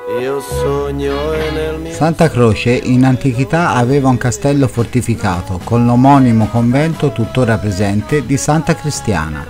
Santa Croce in antichità aveva un castello fortificato con l'omonimo convento tuttora presente di Santa Cristiana.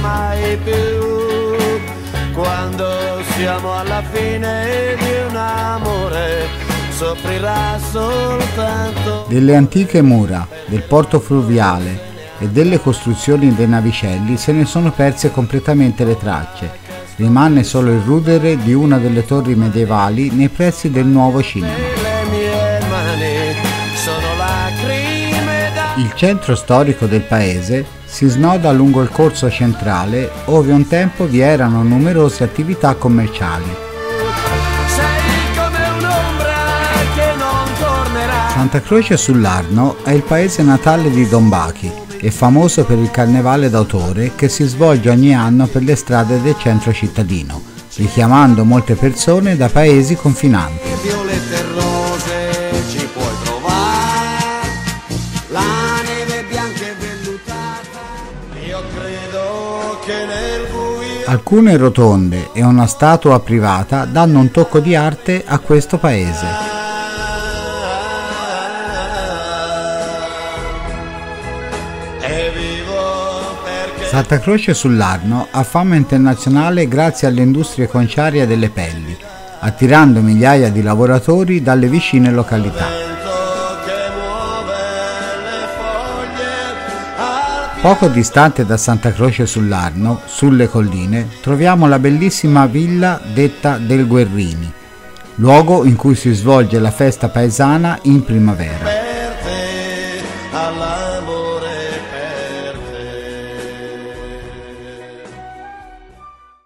Quando siamo alla fine di un amore, soffrirà soltanto. Delle antiche mura, del porto fluviale e delle costruzioni dei navicelli se ne sono perse completamente le tracce. Rimane solo il rudere di una delle torri medievali nei pressi del nuovo cinema. Il centro storico del paese si snoda lungo il corso centrale, ove un tempo vi erano numerose attività commerciali. Santa Croce sull'Arno è il paese natale di Don Bachi. È famoso per il carnevale d'autore che si svolge ogni anno per le strade del centro cittadino, richiamando molte persone da paesi confinanti. Alcune rotonde e una statua privata danno un tocco di arte a questo paese. Santa Croce sull'Arno ha fama internazionale grazie alle industrie conciarie delle pelli, attirando migliaia di lavoratori dalle vicine località. Poco distante da Santa Croce sull'Arno, sulle colline, troviamo la bellissima villa detta del Guerrini, luogo in cui si svolge la festa paesana in primavera.